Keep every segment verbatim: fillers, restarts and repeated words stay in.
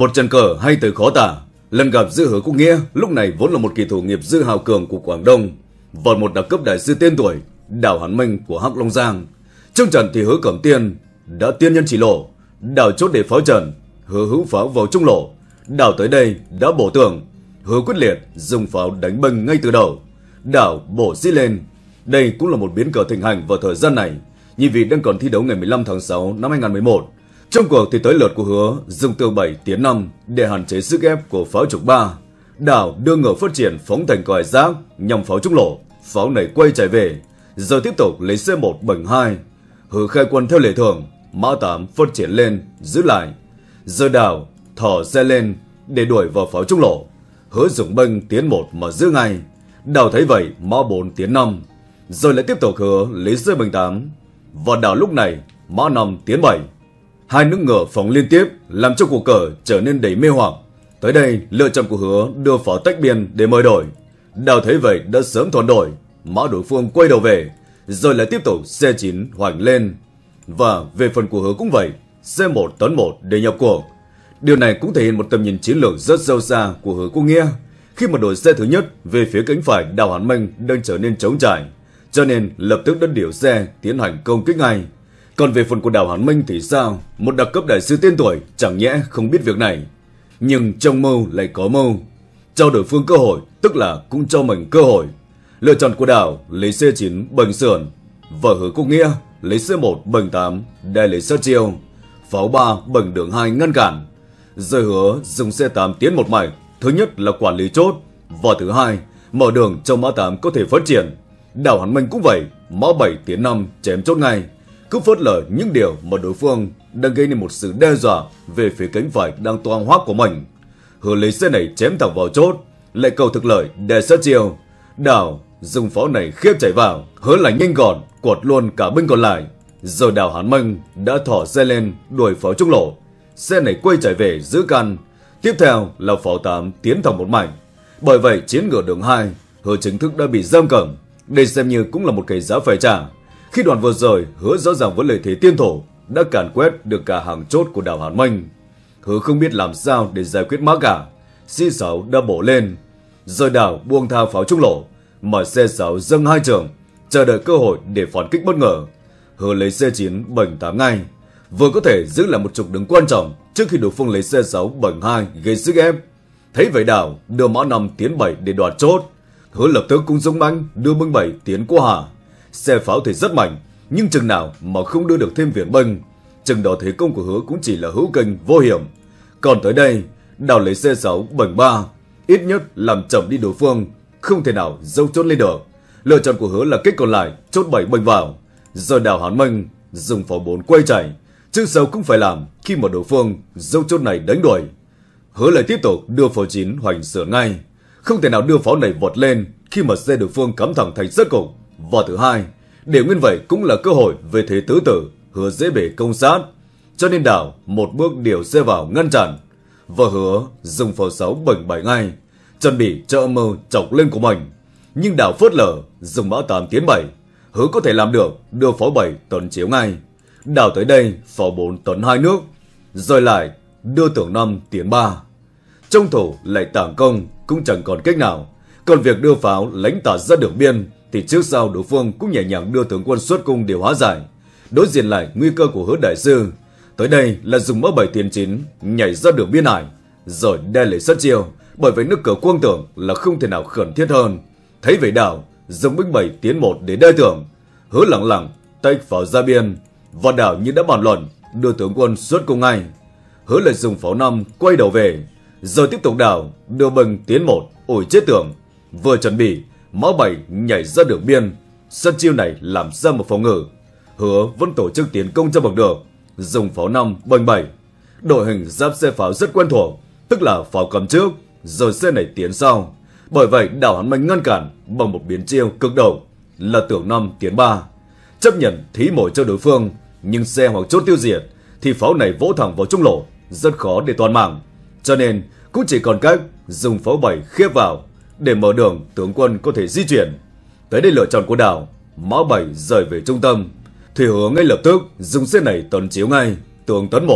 Một trận cờ hay tới khó tả. Lần gặp giữa Hứa Quốc Nghĩa lúc này vốn là một kỳ thủ nghiệp dư hào cường của Quảng Đông, và một đặc cấp đại sư tên tuổi Đào Hán Minh của Hắc Long Giang. Trong trận thì Hứa Cẩm Tiên đã tiên nhân chỉ lộ, Đào chốt để pháo trận, Hứa hữu pháo vào trung lộ. Đào tới đây đã bổ tường, Hứa quyết liệt dùng pháo đánh bâng ngay từ đầu. Đào bổ xí lên. Đây cũng là một biến cờ thịnh hành vào thời gian này. Nhị vị đang còn thi đấu ngày mười lăm tháng sáu năm hai nghìn không trăm mười một. Trong cuộc thì tới lượt của Hứa dùng tường bảy tiến năm để hạn chế sức ép của pháo trục ba. Đào đưa ngựa phát triển phóng thành còi giáp nhằm pháo trung lộ. Pháo này quay chạy về, giờ tiếp tục lấy C một bẩn hai. Hứa khai quân theo lệ thường, mã tám phát triển lên giữ lại. Giờ Đào thỏ xe lên để đuổi vào pháo trung lộ. Hứa dùng bênh tiến một mà giữ ngay. Đào thấy vậy mã bốn tiến năm, rồi lại tiếp tục Hứa lấy C bênh tám, và Đào lúc này mã năm tiến bảy. Hai nước ngựa phóng liên tiếp làm cho cuộc cờ trở nên đầy mê hoặc. Tới đây lựa chọn của Hứa đưa pháo tách biên để mời đổi. Đào thấy vậy đã sớm thuần đổi, mã đối phương quay đầu về, rồi lại tiếp tục C chín hoành lên. Và về phần của Hứa cũng vậy, C một tấn một để nhập cuộc. Điều này cũng thể hiện một tầm nhìn chiến lược rất sâu xa của Hứa Quốc Nghĩa, khi mà đội xe thứ nhất về phía cánh phải Đào Hán Minh đang trở nên trống trải, cho nên lập tức đã điều xe tiến hành công kích ngay. Còn về phần của Đào Hán Minh thì sao? Một đặc cấp đại sư tên tuổi chẳng nhẽ không biết việc này. Nhưng trong mưu lại có mưu, cho đối phương cơ hội tức là cũng cho mình cơ hội. Lựa chọn của Đào lấy C chín bành sườn, và Hứa Quốc Nghĩa lấy C một bành tám để lấy sát chiêu. Pháo ba bành đường hai ngăn cản. Rồi Hứa dùng C tám tiến một mạch, thứ nhất là quản lý chốt, và thứ hai mở đường cho mã tám có thể phát triển. Đào Hán Minh cũng vậy, mã bảy tiến năm chém chốt ngay, cứ phớt lờ những điều mà đối phương đang gây nên một sự đe dọa về phía cánh phải đang toang hoác của mình. Hứa lấy xe này chém thẳng vào chốt, lại cầu thực lợi để sát chiêu. Đào dùng pháo này khiếp chạy vào, Hứa là nhanh gọn quật luôn cả binh còn lại. Rồi Đào Hán Minh đã thỏ xe lên đuổi pháo trung lộ. Xe này quay chạy về giữ căn. Tiếp theo là pháo tám tiến thẳng một mảnh. Bởi vậy chiến ngựa đường hai, Hứa chính thức đã bị giam cầm. Đây xem như cũng là một cái giá phải trả. Khi đoạn vừa rồi Hứa rõ ràng với lợi thế tiên thổ đã càn quét được cả hàng chốt của Đào Hán Minh. Hứa không biết làm sao để giải quyết mã cả. C sáu đã bổ lên, rồi Đào buông thao pháo trung lộ, mở C sáu dâng hai trường, chờ đợi cơ hội để phản kích bất ngờ. Hứa lấy C chín bành tám ngay, vừa có thể giữ lại một trục đứng quan trọng trước khi đối phương lấy C sáu bành hai gây sức ép. Thấy vậy Đào đưa mã năm tiến bảy để đoạt chốt. Hứa lập tức cũng giống bánh đưa binh bảy tiến qua hạ. Xe pháo thì rất mạnh, nhưng chừng nào mà không đưa được thêm viện binh, chừng đó thế công của Hứa cũng chỉ là hữu kinh vô hiểm. Còn tới đây Đào lấy C sáu bành ba, ít nhất làm chậm đi đối phương, không thể nào dâu chốt lên được. Lựa chọn của Hứa là kích còn lại chốt bảy bành vào. Rồi Đào Hán Minh dùng pháo bốn quay chạy, chứ sao cũng phải làm khi mà đối phương dâu chốt này đánh đuổi. Hứa lại tiếp tục đưa pháo chín hoành sửa ngay, không thể nào đưa pháo này vọt lên khi mà xe đối phương cắm thẳng thành rất cục. Và thứ hai, để nguyên vậy cũng là cơ hội về thế tứ tử, Hứa dễ bể công sát, cho nên Đào một bước điều xe vào ngăn chặn. Và Hứa dùng pháo sáu bành bảy ngay, chuẩn bị cho âm mưu chọc lên của mình. Nhưng Đào phớt lờ dùng mã tám tiến bảy. Hứa có thể làm được đưa pháo bảy tấn chiếu ngay. Đào tới đây pháo bốn tấn hai nước, rồi lại đưa tưởng năm tiến ba. Trong thủ lại tảng công cũng chẳng còn cách nào. Còn việc đưa pháo lánh tả ra đường biên thì trước sau đối phương cũng nhẹ nhàng đưa tướng quân xuất cung để hóa giải. Đối diện lại nguy cơ của Hứa đại sư, tới đây là dùng mã bảy tiến chín nhảy ra đường biên hải, rồi đe lấy sát chiêu. Bởi vậy nước cờ quang tưởng là không thể nào khẩn thiết hơn. Thấy vậy Đào dùng binh bảy tiến một để đe tưởng. Hứa lẳng lặng tách pháo ra biên, và Đào như đã bàn luận đưa tướng quân xuất cung ngay. Hứa lại dùng pháo năm quay đầu về, rồi tiếp tục Đào đưa binh tiến một ủi chết tưởng. Vừa chuẩn bị mã bảy nhảy ra đường biên, sát chiêu này làm ra một phòng ngự. Hứa vẫn tổ chức tiến công cho bằng được, dùng pháo năm bành bảy. Đội hình giáp xe pháo rất quen thuộc, tức là pháo cầm trước rồi xe này tiến sau. Bởi vậy Đào Hán Minh ngăn cản bằng một biến chiêu cực đầu là tưởng năm tiến ba, chấp nhận thí mồi cho đối phương, nhưng xe hoặc chốt tiêu diệt thì pháo này vỗ thẳng vào trung lộ, rất khó để toàn mạng. Cho nên cũng chỉ còn cách dùng pháo bảy khiếp vào để mở đường tướng quân có thể di chuyển. Tới đây lựa chọn của Đào, mã bảy rời về trung tâm, thì Hứa ngay lập tức dùng xe này tấn chiếu ngay tướng tấn một,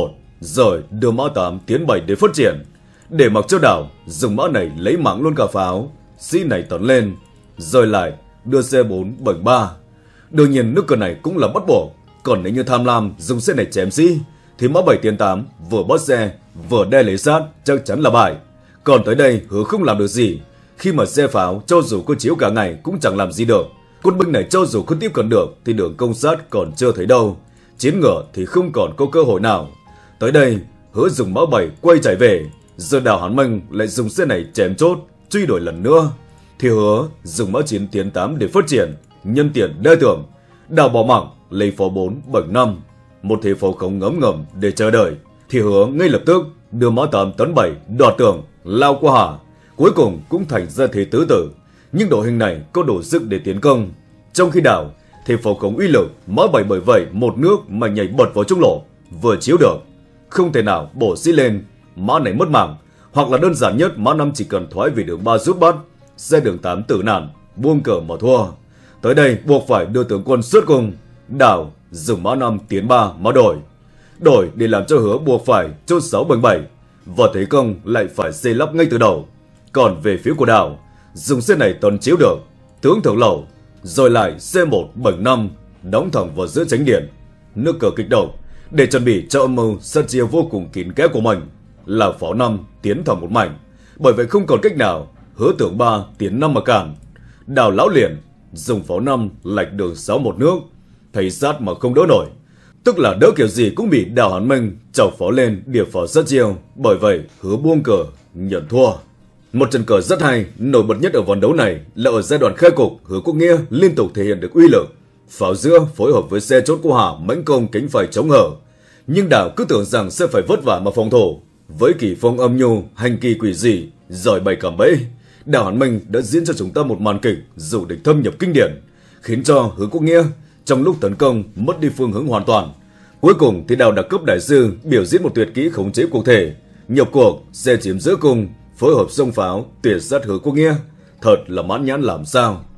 rồi đưa mã tám tiến bảy để phát triển, để mặc cho Đào dùng mã này lấy mạng luôn cả pháo. Sĩ này tấn lên, rồi lại đưa xe bốn bảy ba. Đương nhiên nước cờ này cũng là bắt buộc, còn nếu như tham lam dùng xe này chém sĩ thì mã bảy tiến tám vừa bắt xe vừa đe lấy sát chắc chắn là bại. Còn tới đây Hứa không làm được gì, khi mà xe pháo cho dù có chiếu cả ngày cũng chẳng làm gì được. Quân binh này cho dù không tiếp cận được thì đường công sát còn chưa thấy đâu, chiến ngựa thì không còn có cơ hội nào. Tới đây Hứa dùng mã bảy quay chạy về, giờ Đào Hán Minh lại dùng xe này chém chốt truy đuổi lần nữa, thì Hứa dùng mã chín tiến tám để phát triển, nhân tiện đe tưởng. Đào bỏ mạng lấy pháo bốn bảy năm, một thế pháo không ngấm ngầm để chờ đợi, thì Hứa ngay lập tức đưa mã tám tấn bảy đoạt tường lao qua hạ, cuối cùng cũng thành ra thế tứ tử. Nhưng đội hình này có đủ sức để tiến công, trong khi Đào thì pháo khống uy lực mã bảy bởi vậy một nước mà nhảy bật vào trung lộ vừa chiếu được, không thể nào bổ sĩ lên, mã này mất mạng. Hoặc là đơn giản nhất mã năm chỉ cần thoái về đường ba rút bắt, xe đường tám tử nạn buông cờ mà thua. Tới đây buộc phải đưa tướng quân xuất cung. Đào dùng mã năm tiến ba mã đổi, đổi để làm cho Hứa buộc phải chốt sáu bảy bảy, và thế công lại phải xây lắp ngay từ đầu. Còn về phía của Đào, dùng xe này tấn chiếu được tướng thượng lầu, rồi lại xe một bảy năm đóng thẳng vào giữa chánh điện. Nước cờ kịch động để chuẩn bị cho âm mưu sát chiêu vô cùng kín kẽ của mình là pháo năm tiến thẳng một mảnh. Bởi vậy không còn cách nào, Hứa tưởng ba tiến năm mà cản. Đào lão liền dùng pháo năm lạch đường sáu một nước, thấy sát mà không đỡ nổi, tức là đỡ kiểu gì cũng bị Đào Hán Minh chọc pháo lên điệp pháo sát chiêu. Bởi vậy Hứa buông cờ nhận thua. Một trận cờ rất hay, nổi bật nhất ở ván đấu này là ở giai đoạn khai cục, Hứa Quốc Nghĩa liên tục thể hiện được uy lực. Pháo giữa phối hợp với xe chốt của Hà mãnh công cánh phải chống hở, nhưng Đào cứ tưởng rằng sẽ phải vất vả mà phòng thủ. Với kỳ phong âm nhu, hành kỳ quỷ dị, giỏi bày cảm bẫy, Đào Hán Minh đã diễn cho chúng ta một màn kịch dụ địch thâm nhập kinh điển, khiến cho Hứa Quốc Nghĩa trong lúc tấn công mất đi phương hướng hoàn toàn. Cuối cùng thì Đào đặc cấp đại sư biểu diễn một tuyệt kỹ khống chế cuộc thể, nhập cuộc, xe chiếm giữa cung, phối hợp xông pháo tuyệt sát Hứa Quốc Nghĩa, thật là mãn nhãn làm sao.